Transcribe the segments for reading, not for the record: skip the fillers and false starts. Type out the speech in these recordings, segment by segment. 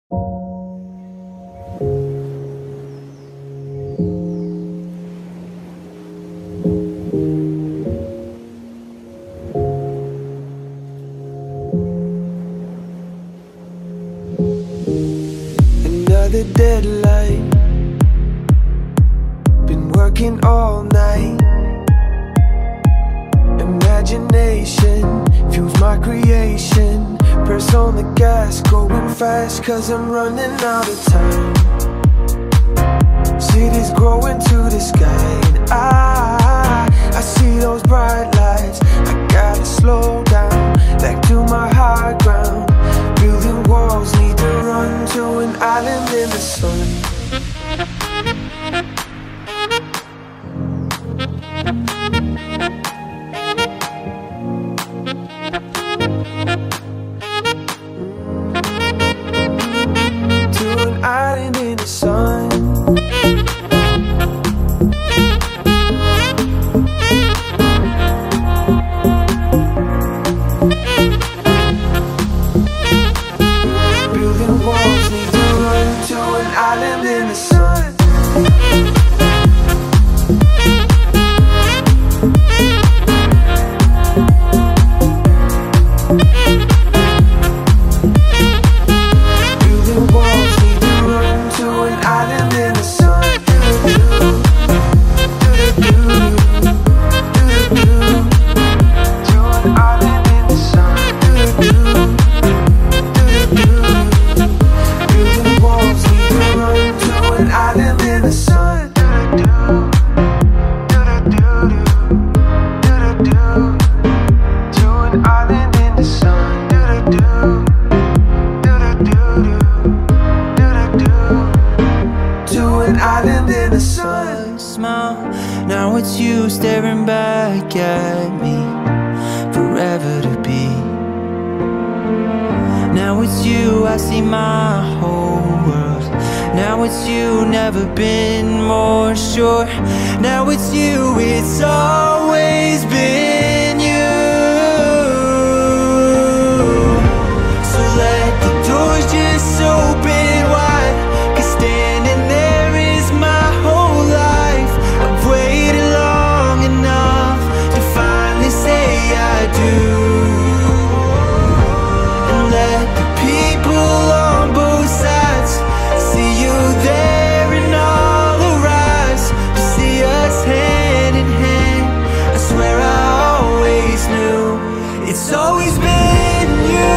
Another deadline, been working all night. Imagination fuels my creation. Press on the gas, going fast, cause I'm running out of time. Cities growing to the sky, and I see those bright lights. I gotta slow down, back to my high ground. Building walls, need to run to an island in the sun. To an island in the sun. Building walls, need to run to an island in the sun. Building walls, need to run to an island in the sun. To an island in the sun. Building walls, need to run to an island in the sun. To an island in the sun. To an island in the sun. Smile, now it's you staring back at me, forever to be. Now it's you, I see my whole world. Now it's you, never been more sure. Now it's you, it's always been you. So let the doors just open wide, 'cause standing there is my whole life. I've waited long enough to finally say I do. And let the people on both sides see you there in all our eyes. To see us hand in hand, I swear I always knew it's always been you.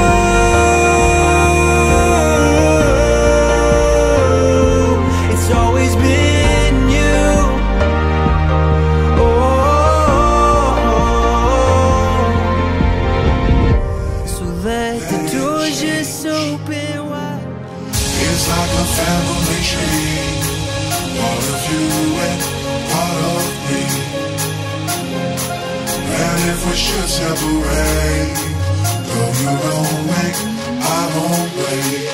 It's always been you. Oh, so let the doors just open wide. It's like a family tree, part of you and part of me. And if we should separate, though you don't wait, I won't wait.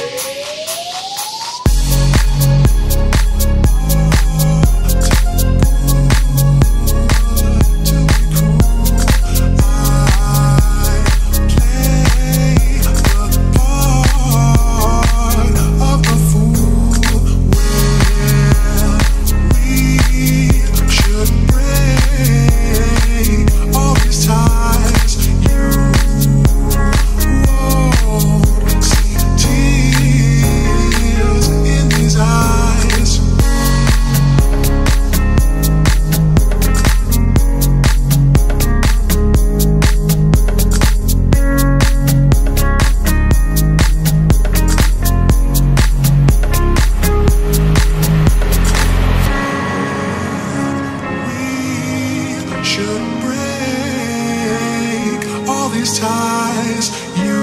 Should break all these ties. You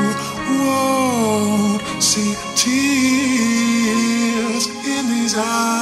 won't see tears in these eyes.